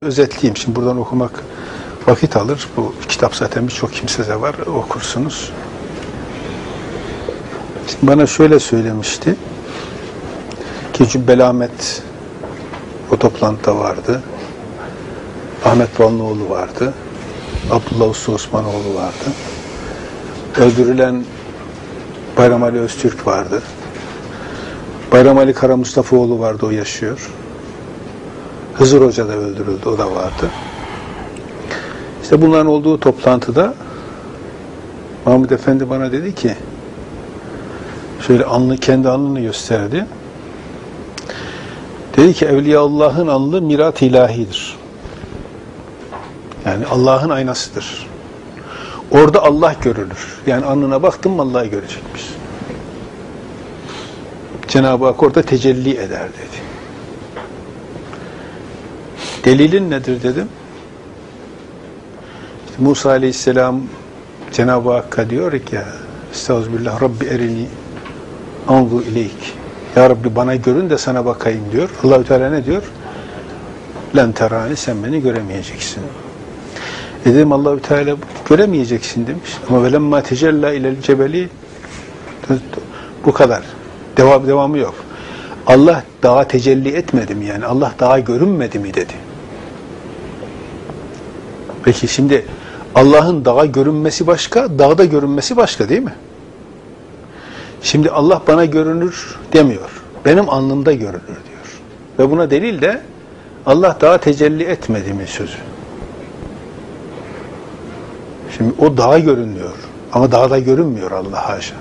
Özetleyeyim. Şimdi buradan okumak vakit alır. Bu kitap zaten birçok kimsede var. Okursunuz. Şimdi bana şöyle söylemişti ki Cübbeli Ahmet o toplantıda vardı. Ahmet Vanlıoğlu vardı. Abdullah Usta Osmanoğlu vardı. Öldürülen Bayram Ali Öztürk vardı. Bayram Ali Kara Mustafaoğlu vardı, o yaşıyor. Hızır Hoca da öldürüldü, o da vardı. İşte bunların olduğu toplantıda Mahmud Efendi bana dedi ki, şöyle kendi alnını gösterdi. Dedi ki, Evliyaullah'ın alnı mirat-ı ilahidir. Yani Allah'ın aynasıdır. Orada Allah görülür. Yani alnına baktın mı Allah'ı görecekmiş. Cenab-ı Hak orada tecelli eder dedi. Delilin nedir dedim. İşte Musa Aleyhisselam Cenab-ı Hakk'a diyor ki, Estağfirullah Rabbi erini anzu ileyk. Ya Rabbi bana görün de sana bakayım diyor. Allah-u Teala ne diyor? Len terani, sen beni göremeyeceksin. Dedim Allah-u Teala göremeyeceksin demiş. Ama velemma tecella ilel cebeli, bu kadar. Devamı yok. Allah dağa tecelli etmedi mi? Yani Allah dağa görünmedi mi dedi. Peki şimdi Allah'ın dağa görünmesi başka, dağda görünmesi başka değil mi? Şimdi Allah bana görünür demiyor. Benim alnımda görünür diyor. Ve buna delil de Allah dağa tecelli etmedi mi sözü. Şimdi o dağa görünüyor. Ama dağda görünmüyor Allah haşa.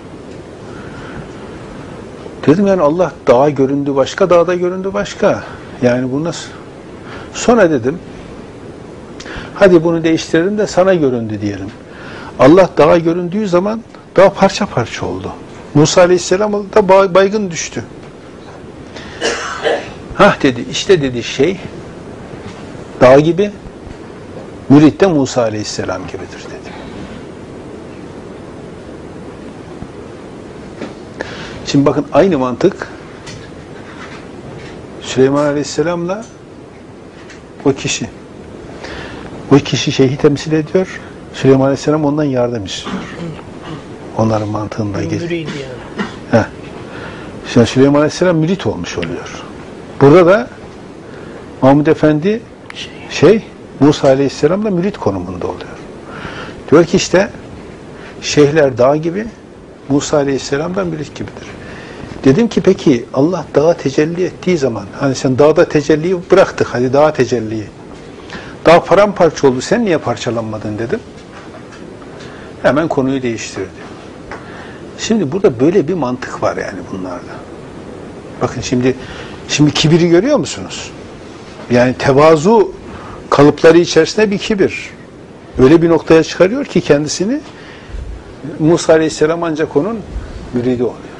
Dedim yani Allah dağa göründü başka, dağda göründü başka. Yani bu nasıl? Sonra dedim, hadi bunu değiştirelim de sana göründü diyelim. Allah dağa göründüğü zaman dağ parça parça oldu. Musa Aleyhisselam da baygın düştü. Hah dedi, işte dedi şey, dağ gibi, mürit de Musa Aleyhisselam gibidir dedi. Şimdi bakın aynı mantık Süleyman Aleyhisselam'la o kişi. O kişi şeyhi temsil ediyor. Süleyman Aleyhisselam ondan yardım istiyor. Onların mantığında geziyor. Yani. Şimdi Süleyman Aleyhisselam mürit olmuş oluyor. Burada da Mahmud Efendi Musa Aleyhisselam da mürit konumunda oluyor. Diyor ki işte şeyhler dağ gibi, Musa Aleyhisselam da mürit gibidir. Dedim ki peki Allah dağa tecelli ettiği zaman, hani sen dağda tecelliyi bıraktık, hadi dağa tecelliyi. Dağ paramparça oldu, sen niye parçalanmadın dedim. Hemen konuyu değiştirdi. Şimdi burada böyle bir mantık var yani bunlarda. Bakın şimdi kibiri görüyor musunuz? Yani tevazu kalıpları içerisinde bir kibir. Öyle bir noktaya çıkarıyor ki kendisini, Musa Aleyhisselam ancak onun müridi oluyor.